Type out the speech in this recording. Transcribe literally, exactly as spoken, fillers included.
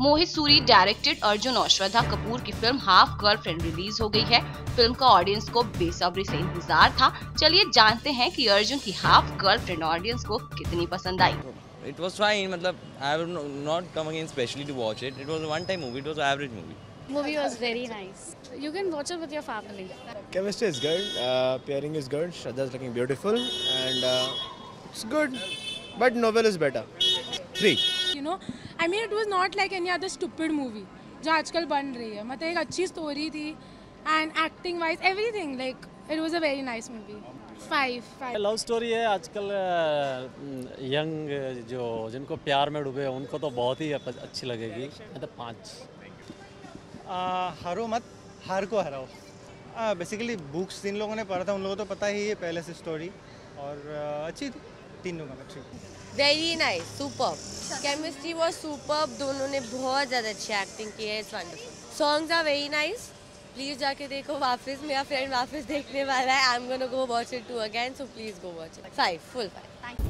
मोहित Suri directed Arjun और श्रद्धा कपूर की film half girlfriend release हो गई है। फिल्म का ऑडियंस को बेसब्री से इंतजार था। चलिए जानते हैं कि अर्जुन की हाफ गर्लफ्रेंड ऑडियंस को कितनी पसंद आई। It was fine. मतलब I would not come again specially to watch it. It was a one-time movie. It was an average movie. Movie was very nice. You can watch it with your family. Chemistry is good. Uh, pairing is good. Shraddha is looking beautiful, and uh, it's good. But novel is better. Three. You know, I mean, it was not like any other stupid movie जो आजकल बन रही है। मतलब एक अच्छी story थी, and acting wise everything like it was a very nice movie. Five, five. Love story है। आजकल यंग जो जिनको प्यार में डूबे उनको तो बहुत ही अच्छी लगेगी। मतलब पाँच। हारो मत, हार को हराओ। बेसिकली बुक्स जिन लोगों ने पढ़ा था उन लोगों को तो पता ही है पहले से स्टोरी, और uh, अच्छी थी। तीन लोगों में ठीक। Very nice, superb. Chemistry was superb. दोनों ने बहुत ज़्यादा अच्छी एक्टिंग की है। It's wonderful. Songs are very nice. Please जाके देखो वापस। मेरा फ्रेंड वापस देखने वाला है। I am gonna go watch it too again, so please go watch it. Five, full five.